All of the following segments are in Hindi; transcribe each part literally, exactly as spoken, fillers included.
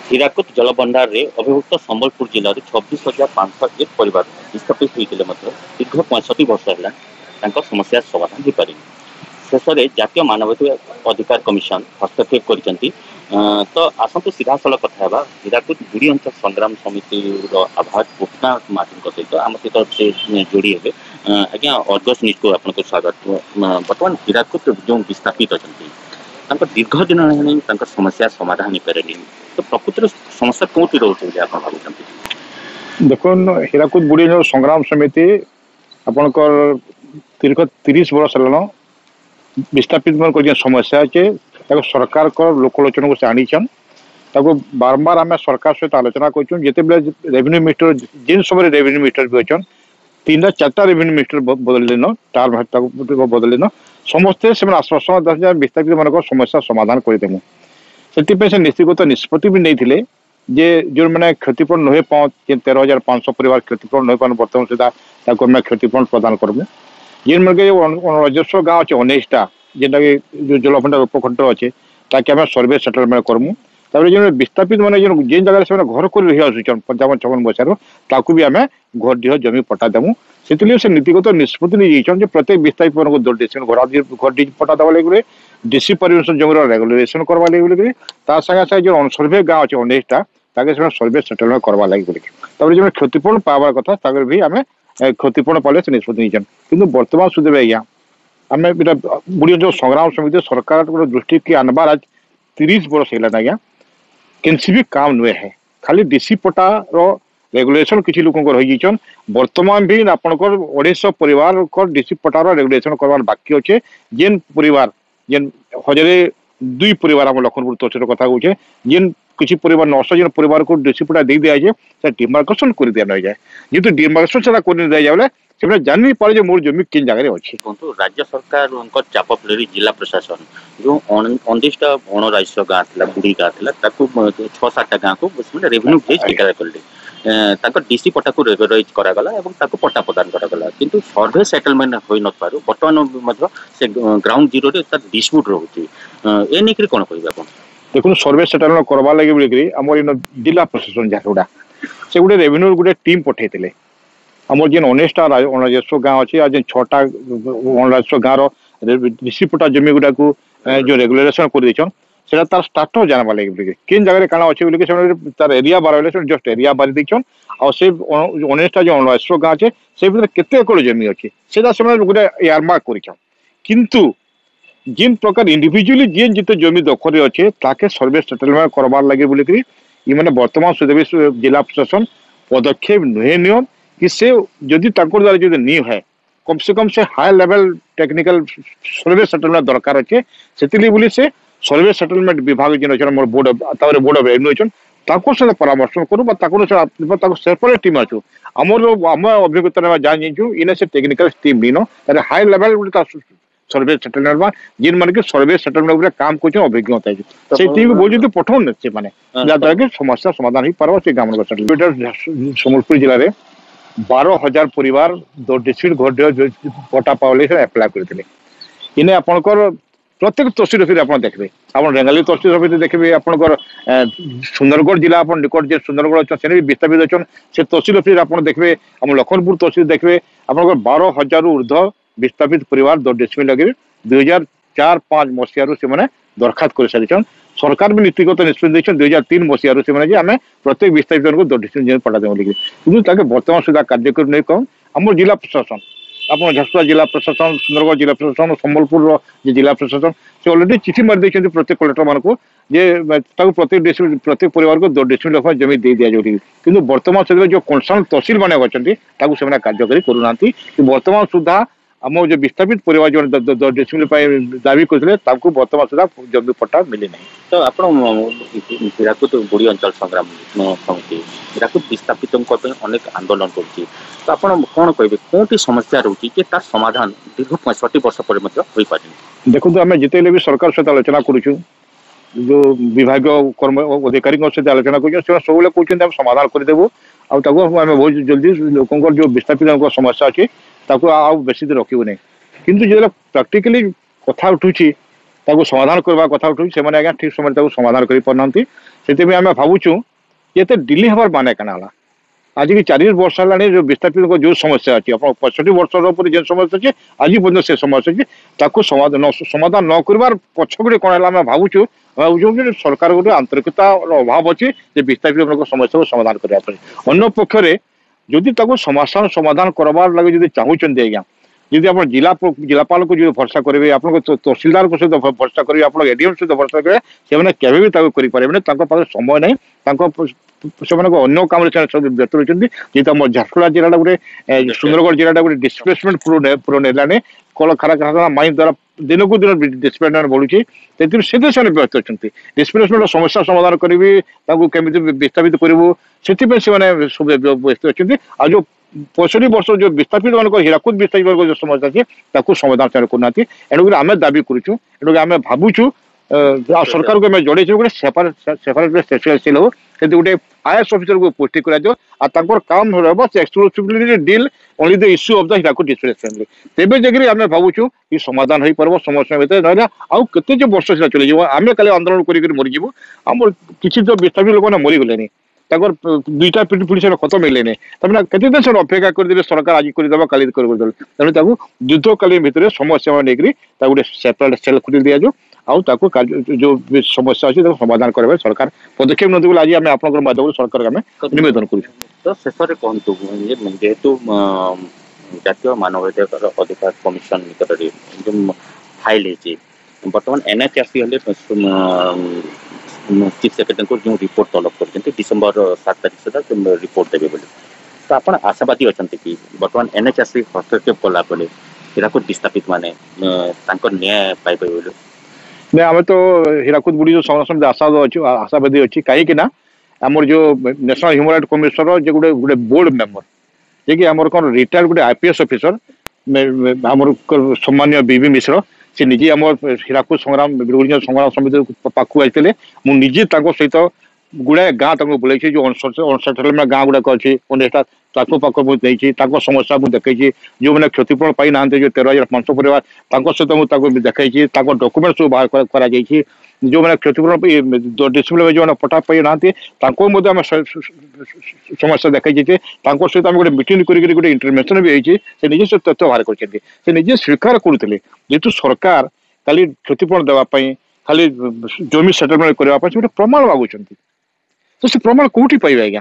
ହୀରାକୁଦ ଜଳଭଣ୍ଡାରରେ ଅବିଭକ୍ତ ସମ୍ବଲପୁର ଜିଲ୍ଲାରେ ଛବିଶ ହଜାର ପାଞ୍ଚଶହ ଏକ ପରିବାର ବିସ୍ଥାପିତ ହୋଇଥିଲେ ମଧ୍ୟ ଦୀର୍ଘ ପଞ୍ଚଷଠି ବର୍ଷ ହେଲା ତାଙ୍କ ସମସ୍ୟା ସମାଧାନ ହୋଇପାରିନି। ଶେଷରେ ଜାତୀୟ ମାନବାଧିକାର କମିଶନ ହସ୍ତକ୍ଷେପ କରିଛନ୍ତି। ତ ଆସନ୍ତୁ ସିଧାସଳଖ କଥା ହେବା ହୀରାକୁଦ ବୁଢ଼ୀ ଅଞ୍ଚଳ ସଂଗ୍ରାମ ସମିତିର ଆହ୍ୱାୟକ ଗୋପୀନାଥ ମାଝୀଙ୍କ ସହିତ ଆମ ସହିତ ସେ ଯୋଡ଼ି ହେବେ। ଆଜ୍ଞା ଅର୍ଗସ ନ୍ୟୁଜକୁ ଆପଣଙ୍କୁ ସ୍ୱାଗତ। ବର୍ତ୍ତମାନ ହୀରାକୁଦ ଯେଉଁ ବିସ୍ଥାପିତ ଅଛନ୍ତି ତାଙ୍କ ଦୀର୍ଘ ଦିନ ହେଲାଣି ତାଙ୍କ ସମସ୍ୟା ସମାଧାନ ହୋଇପାରେନି। ତ ପ୍ରକୃତିର ସମସ୍ୟା କୋଉଠି ରହୁଛି ବୋଲି ଆପଣ ଭାବୁଛନ୍ତି? দেখুন হীরাকুদ বুড়ি সংগ্রাম সমিতি আপনার দীর্ঘ তিরিশ বর্ষ হেলান বিস্থাপিত যে সমস্যা আছে তাকে সরকার লোকলোচন সে আনিছন। তাকে বারম্বার আমি সরকার সহ আলোচনা করছুন। যেতবে রেভিনিউ মিনিস্টর যেন সময় রেভিনিউ মিনিস্টর বি অছন তিনটা চারটা রেভিনিউ মিনিস্টর বদলিন টার্ম বদলিন সমস্তে সে আশ্বাসন দেন বিস্থাপিত মান সমস্যা সমাধান করে দেবু। ସେଥିପାଇଁ ସେ ନୀତିଗତ ନିଷ୍ପତ୍ତି ବି ନେଇଥିଲେ ଯେ ଯେଉଁମାନେ କ୍ଷତିପୂରଣ ନୁହେଁ ପାଞ୍ଚ ତେର ହଜାର ପାଞ୍ଚଶହ ପରିବାର କ୍ଷତିପୂରଣ ନୁହେଁ ପାରୁ ବର୍ତ୍ତମାନ ସୁଦ୍ଧା ତାକୁ ଆମେ କ୍ଷତିପୂରଣ ପ୍ରଦାନ କରିବୁ। ଯେନ୍ମାନେ ରାଜସ୍ୱ ଗାଁ ଅଛି ଉଣେଇଶଟା ଯେନ୍ଟାକି ଯେଉଁ ଜଳଭଣ୍ଡାର ଉପଖଣ୍ଡ ଅଛି ତାକେ ଆମେ ସର୍ଭେ ସେଟଲମେଣ୍ଟ କରମୁ। ତାପରେ ଯେଉଁ ବିସ୍ଥାପିତ ମାନେ ଯେଉଁ ଯେନ୍ ଜାଗାରେ ସେମାନେ ଘର କରି ରହି ଆସୁଛନ୍ ପଞ୍ଚାବନ ଛପନ ମସିହାରୁ ତାକୁ ବି ଆମେ ଘର ଦିହ ଜମି ପଟା ଦେମୁ। ସେଥିଲାଗି ସେ ନୀତିଗତ ନିଷ୍ପତ୍ତି ନେଇଯାଇଛନ୍ ଯେ ପ୍ରତ୍ୟେକ ବିସ୍ଥାପିତ ମାନଙ୍କୁ ଘର ଘର ପଟା ଦେବା ଲାଗି ডিসি পরিবেশন জমির রেগুলেশন করবা লাগি বলি তার সাথে সাথে যে অনসর্ভে গাঁ আছে উনিশটা তাকে সেটা সর্ভে সেটেলমেন্ট করবা লাগি বলি তারপরে যে ক্ষতিপূরণ পাওয়ার কথা তাকে भी আমি ক্ষতিপূরণ পালে সে নিষ্পত্তি নিয়েছেন। কিন্তু বর্তমান সুদেবে আজ্ঞা আমি এটা বুড়ি অঞ্চল সংগ্রাম সমিতি সরকার গোटे দৃষ্টি কি আনবার আজ তিরিশ বর্ষ হলান আজ্ঞা কেনসি भी काम नुहे है। खाली ডিসি পটার রেগুলেশন কিছু লোক হয়ে যাইছন। বর্তমান भी আপনার অড়াইশ পরিবার ডিসি পটার রেগুলেশন করবার বাকি আছে। যেন পরিবার যেন হজারে দুই পরিবার আমার লক্ষণপুর তহসিলের কথা কହୁছে যেন কিছু পরিবার নশো জন পরিবার ডিসি পটা দিয়ে দিয়া যায় সে ডিমার্কেশন করে দিয়া নয় যায়। যেহেতু ডিমার্কেশন সেটা করে দিয়া যাবে সেটা জানি পারে যে মোর জমি কেন জায়গায় আছে। কিন্তু রাজ্য সরকার চাপ ফলে জিলা প্রশাসন যে অন্দিশটা অণ রাজস্ব গাঁ লা বুড়ি গাঁ লা তাকে ছ সাতটা গাঁ কু রেভিনিউ ভিলেজ ডিক্লেয়ার কলে ତାଙ୍କ ଡିସି ପଟାକୁ ରେଗୁଲାରାଇଜ କରାଗଲା ଏବଂ ତାକୁ ପଟା ପ୍ରଦାନ କରାଗଲା। କିନ୍ତୁ ସର୍ଭେ ସେଟଲମେଣ୍ଟ ହୋଇନଥିବାରୁ ବର୍ତ୍ତମାନ ମଧ୍ୟ ସେ ଗ୍ରାଉଣ୍ଡ ଜିରୋରେ ତାର ଡିସ୍ପ୍ୟୁଟ୍ ରହୁଛି। ଏ ନେଇକରି କ'ଣ କହିବେ ଆପଣ? দেখুন সর্ভে সেটেলমেন্ট করবার লাগি বলিকি আমার জিলা প্রশাসন যাগুড়া সে গোটে রেভিনিউ গোটে টিম পঠাইলে আমার যে উনিশটা রাজস্ব গাঁ আছে আর যে ছটা রাজস্ব গাঁর ডিসি পটা জমি গুড়াକୁ যে রেগুলেশন করে দিয়েছেন সেটা তার স্টার্ট জানবা লাগি বলি কেন জায়গায় কাଣା আছে বলি তার এরিয়া বাড়াইলে জস্ট এরিয়া বাড়ি দিয়েছেন। আর সে উনিশটা যে রাজস্ব গাঁ আছে সে ভিতরে কেতে একর জমি আছে সেটা সে গোটে এয়ারমার্ক করেছেন। কিন্তু যেন প্রকার ইন্ডিভিজুয়ালি যেন যেতে জমি দখলে আছে তাকে সর্ভে সেটেলমেন্ট করবার লাগে বলি ইমানে বর্তমান সুদেবী জেলা প্রশাসন পদক্ষেপ নুহে নিয়ন कि से जदि ताकर द्वारा जो नहीं है कम से कम से high level technical survey settlement दरकार अच्छे से बोली से सर्वे सेटलमेंट विभाग जो अच्छे मोर बोर्ड तापर बोर्ड ऑफ रेवेन्यू अच्छन ताको से परामर्श करूँ सेपरेट टीम अच्छु आमर आम अभिज्ञता जान जाइछु इने से टेक्निकल टीम भी नो हाई लेवल सर्वे सेटलमेंट बा जिन मन के सर्वे सेटलमेंट रे काम कोछ अभिज्ञता है से टीम बोल जे पठौन से माने जादा के समस्या समाधान ही परवा से गाम सेटलमेंट सम्बलपुर जिल्ला रे बारह हजार परिवार दो डिस्ट्रिक्ट घर पटा पावले एप्लाय करते इने आपनकर प्रत्येक तहसील ऑफिस आप देखबे आप रेंगाली तहसील ऑफिस देखबे आपनकर सुंदरगढ़ जिला आप निकट जे सुंदरगढ़ अच्छे से भी विस्तापित अच्छन से तहसील ऑफिस आप देखबे हम लखनपुर तहसील देखबे आपनकर बारह हजार ऊर्ध्व विस्तापित परिवार दो डिस्ट्रिक्ट लगे दुई हजार चार पाँच मसीह से मैंने दरखास्त कर सारी सरकार भी नीतिगत निष्पत्ति दुई हजार तीन मसीह से आम प्रत्येक विस्तापित को दो डिस्ट्रिक्ट पटा देव लगे कि बर्तमान सुधा कार्यक्रम नहीं कम आम जिला प्रशासन आप झारसुगुड़ा जिला प्रशासन सुंदरगढ़ जिला प्रशासन सम्बलपुर जिला प्रशासन से अलरेडी चिठी मारी देते प्रत्येक कलेक्टर मान को प्रत्येक डिस्ट्रिक्ट प्रत्येक परिवार को दो डिस्ट्रिक्ट जमी दे दिया जाए कि बर्तमान सुधा जो कंसर्न तहसील मैंने अच्छा से कार्यकारी करूना बर्तमान सुधा आम जो विस्थापित परिवार जो डिस्ट्रिक्ट दावी करते बर्तमान सुधा जमी पट्टा मिली ना। तो आप हीराकुद बुढ़ी अंचल संग्राम समिति हीराकुद विस्थापित अनेक आंदोलन कर तो आप कौन कहे कौटी समस्या रोचे कि तार समाधान दीर्घ पैंसठ वर्ष पर पारे? देखो आम जिते भी सरकार सहित आलोचना करुँ जो विभाग कर्म अधिकारी सहित आलोचना कर सब कहते समाधान करदेबू आम बहुत जल्दी लोक जो विस्थापित समस्या अच्छी ताको आउ बेसी दिन रखिबु नै। किंतु जेला प्रैक्टिकली कथा उठुची ताको समाधान करबा कथा उठु से माने आज्ञा ठीक समय ताको समाधान करि परनांती सेते में आमे भाबुछु एते डिले हबार माने कनाला आज की चालीस वर्ष है जो विस्थापित जो समस्या अच्छी पचषठी वर्ष जो समस्या अच्छे आज पर्यटन से समस्या अच्छी ताको समाधान समाधान न कर पछगुड़े कौन है भावुँ भावुँ सरकार गोटे आंतरिकता अभाव अच्छी विस्थापित समस्या को समाधान करने अन्न पक्षरे जदि समस्या समाधान करवार लगे जब चाहूँ आज्ञा जदि आप जिला जिलापाल को जो भरसा करेंगे आप तहसीलदार को सहित भरसा करेंगे आप एडीएम सहित भरसा करेंगे से केवे भी करें समय नहीं से अन्य काम व्यस्त रही जेहतु आम झारसुगुड़ा जिला गोटे सुंदरगढ़ जिला गोटे डिस्प्लेसमेंट पूरा नेलाने कल कारखाना माइन द्वारा दिन को दिन डिस्प्लेसमेंट बढ़ुची से व्यस्त अच्छा डिस्प्लेसमेंट समस्या समाधान करी केमी विस्थापित करूँ से व्यस्त अच्छा आज जो पचषठी वर्ष जो विस्थापित मान हीराकुद विस्थापित जो समस्या अच्छी समाधान से करना एणुक आम दाबी करूँ एणुक आम भावुँ सरकार को जोड़े गोटे सेपरेट स्पेशल सेल हो गोटे आईएएस ऑफिसर को पोस्ट कर काम exclusively deal only the issue of the Hirakud displacement तेबे जगह आम भावुँ कि समाधान हो पार समस्या भितर ना आउ केते जो वर्ष से चली आम कल आंदोलन कर मरीजु आम किसी जो विस्थापित लोक मरीगले दुईटा पीढ़ी पीढ़ी से खत्म मिले तमें केते दिन से अपेक्षा करदे सरकार आज करदे काली कर तेणु युद्धकालीन भितर समस्या नहीं गोटे सेपरेट सेल खुली दि जाऊ आउ जो समस्या अच्छी समाधान करेंगे सरकार पदक्षेप नहीं आज आम आप माध्यम सरकार आम निवेदन कर तो शेष में कहतु जेहेतु जातीय मानवाधिकार अधिकार कमिशन निकट में फाइल है बर्तमान एनएचआरसी चीफ सेक्रेटरी को जो रिपोर्ट तलब कर डिसेम्बर सात तारीख सुधा रिपोर्ट देवे बोले तो आप आशावादी अच्छा कि बर्तमान एनएचआरसी हस्तक्षेप कला हीराकुद विस्थापित माने न्याय पाइबे बोले नहीं आम तो हीराकुद बुढ़ी जो समस्त आशा अच्छी आशावादी अच्छी कहीं आमर जो नेशनल ह्यूमन राइट कमिशन जो गोटे गोटे बोर्ड मेंबर जे कि आमर कौन रिटायर्ड गोटे आईपीएस ऑफिसर आमर सम्मान्य बीबी मिश्र से निजे आम हीराकुद संग्राम संग्राम समिति पाखु आते मुझे सहित गुड़ाए गाँ बुलाई जो अनसेटलमेंट गाँ गुड़ाक अच्छी पाख मुझे समस्या मुझे देखी जो मैंने क्षतिपूरण पाई ना जो तेरह हजार पांच परिवार सहित मुझे देखी डॉक्यूमेंट सब बाहर करा जो मैंने क्षतिपूरण डिस्प्ले जो पटा पाई ना समस्या देखी सहित गोटे मीटिंग कर गोटे इंटरवेंशन भी होती से निजे से तथ्य बाहर कर निजे स्वीकार करते जेहेतु सरकार खाली क्षतिपूरण देवाई खाली जमी सेटलमेंट करने गोटे प्रमाण मागुंट तो से प्रमाण कौटी पाइबे आज्ञा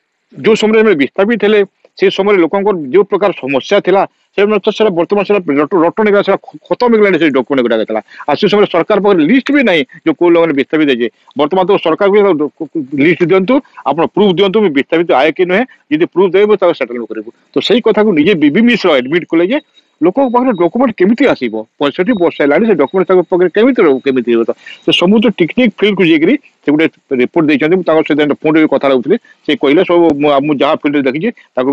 जो समय विस्थापित थे से समय लोक जो प्रकार समस्या थिला से बर्तमान से रट निकला खत्म निकलानी से डॉक्यूमेंट गुड़ा आज समय सरकार पाखे लिस्ट भी नहीं जो कौ लोग विस्थापित है बर्तमान तो सरकार लिस्ट दिंतु आप प्रूफ दिंतु विस्थापित आए कि नुहे जी प्रूफ देवे सेटलमेंट करूँ तो सही कथा को निजे बीबी मिश्र एडमिट कले लोक पाखे डॉक्यूमेंट केमी आसो पैंसठ वर्ष है से डॉक्यूमेंट केमी केमी तो समुद्र टिकनिक फील्ड को जाकि से गोटे रिपोर्ट देखते सहित फोन भी कथा लगुली से कहले सब मुझे जहाँ फील्ड देखी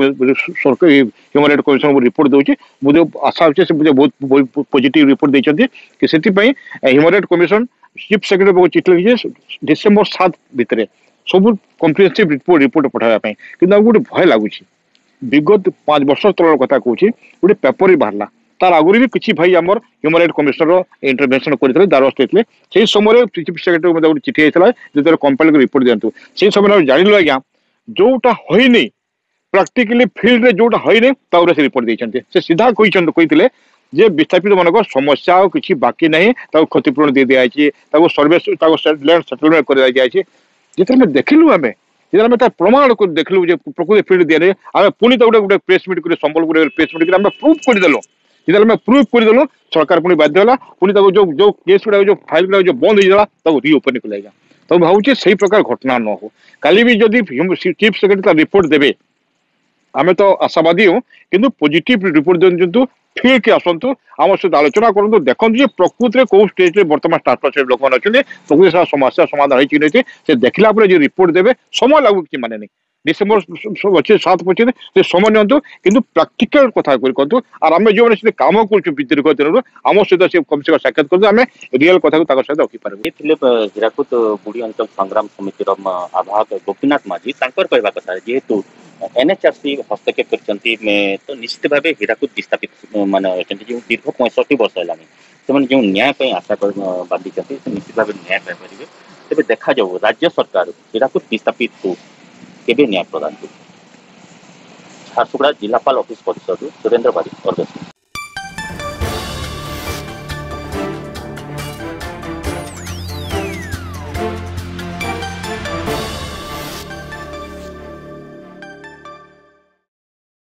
सरकार ह्यूमन राइट कमिशन रिपोर्ट दूसरी मुझे आशा अच्छे से मुझे बहुत पॉजिटिव रिपोर्ट देते कि से human right commission chief secretary को चिठी लिखी डिसेम्बर सात भितर सब कम्प्रिहेंसिव रिपोर्ट रिपोर्ट पठाइबा कि गोटे भय लगुच विगत पांच वर्ष तल कथा कहूँ गोटे पेपर ही बाहर तार आगुरी भी किसी भाई आमर ह्यूमन राइट कमिशनर इंटरवेंशन करते द्वारस्थ होते से समय चीफ सेक्रेटरी को गोटे चिठी होता है जो कंपेल रिपोर्ट दिखाँ से समय जान आज्ञा जोटा होनी प्राक्टिकली फील्ड जोटा होनी से रिपोर्ट देते से सीधा कहते जे विस्थापित मान समस्या किसी बाकी नहीं क्षतिपूरण दे दिखाई सर्वे लैंड सेटलमेंट कर दिखाई जिते देखलु आम आम प्रमाण को देखलु प्रकृति फील्ड दिए आम पुणी तो गोटे गोटे प्रेस मीट कर संबलपुर प्रेस मीट कर प्रूफ करदेलु जिते प्रूफ करदेलु सरकार पुणी बाध्य है पुणी जो जो केस गुड़ा जो फाइल गुड़ा जो बंद हो रिओपन कल तो भावुँ से प्रकार घटना न हो काली भी जदि चीफ सेक्रेटरी रिपोर्ट देवे आम तो आशावादी हूँ कि पॉजिटिव रिपोर्ट दिंतु फील्ड के आसतु आम सहित आलोचना करूँ देखो प्रकृति में कौ स्टेज बर्तमान स्टार्ट लोक मैंने अच्छे प्रकृति समस्या समाधान होती से देखला जो रिपोर्ट देवे समय लगू कि माने नहीं डिसेम्बर अच्छे सात पचे से समय नियंतु कि प्राक्टिकल कथा कहतु और आम जो मैंने काम कर दीर्घ दिन आम सहित से कम से कम साक्षात करते आम रियल कथा को सहित रखिपार हीराकुद बुढ़ी अंचल संग्राम समितिर आभाग गोपीनाथ माझी कहवा कथा जेहेतु एनएचआरसी हस्तक्षेप कर तो निश्चित भाव हीराकुद विस्थापित मान दीर्घ पैंसठ वर्ष है ସେମାନେ ଯେଉଁ ନ୍ୟାୟ ପାଇଁ ଆଶା ବାନ୍ଧିଛନ୍ତି ସେ ନିଶ୍ଚିତ ଭାବେ ନ୍ୟାୟ ପାଇପାରିବେ। ତେବେ ଦେଖାଯାଉ ରାଜ୍ୟ ସରକାର ହୀରାକୁଦ ବିସ୍ଥାପିତକୁ କେବେ ନ୍ୟାୟ ପ୍ରଦାନ କରିବେ। ଝାରସୁଗୁଡ଼ା ଜିଲ୍ଲାପାଳ ଅଫିସ ପରିସରରୁ ସୁରେନ୍ଦ୍ର ବାରିକ, ଅର୍ଗସ।